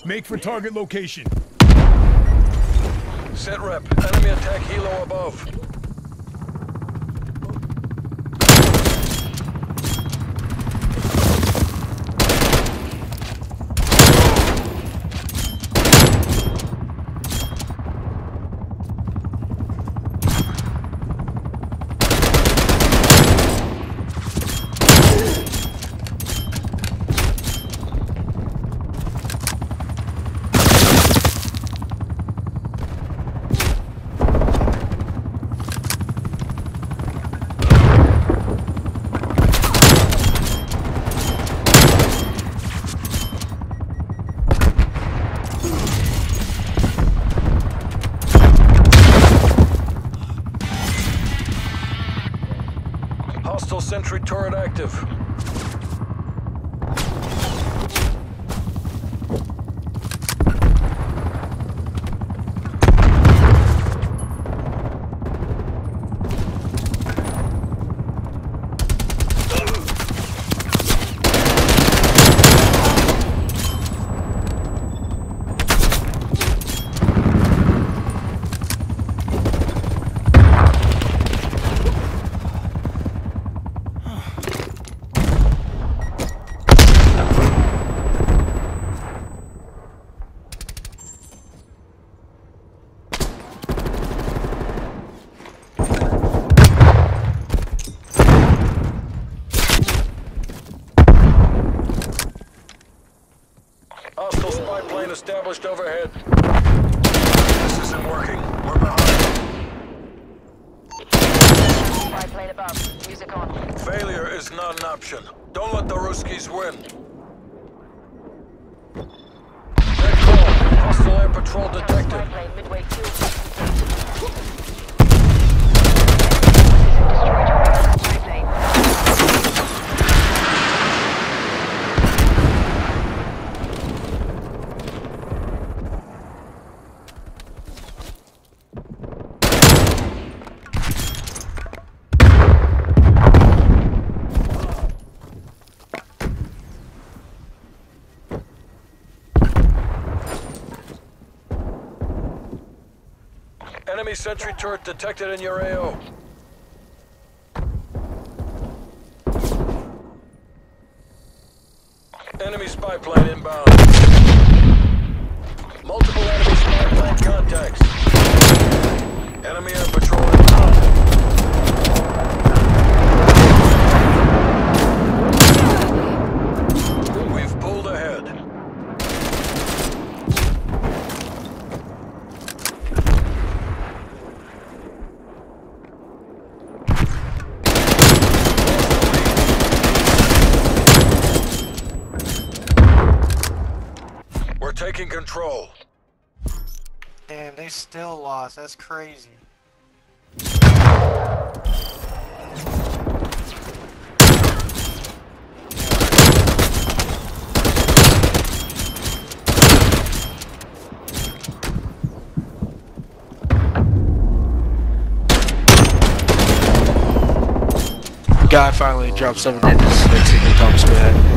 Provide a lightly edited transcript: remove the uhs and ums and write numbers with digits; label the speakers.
Speaker 1: Make for target location.
Speaker 2: Set rep. Enemy attack helo above. Hostile sentry turret active. Hostile spy plane established overhead. This isn't working. We're behind.
Speaker 3: Spy plane above. Music on.
Speaker 2: Failure is not an option. Don't let the Ruskies win. Red call. Hostile air patrol detected.
Speaker 3: Spy plane midway through. Spy plane.
Speaker 2: Enemy sentry turret detected in your AO. Enemy spy plane inbound. Multiple enemy spy plane contacts. Enemy air patrol inbound. We've pulled ahead. We're taking control.
Speaker 4: Damn, they still lost. That's crazy.
Speaker 5: Guy finally dropped 7 digits. Let's see if Thomas go ahead.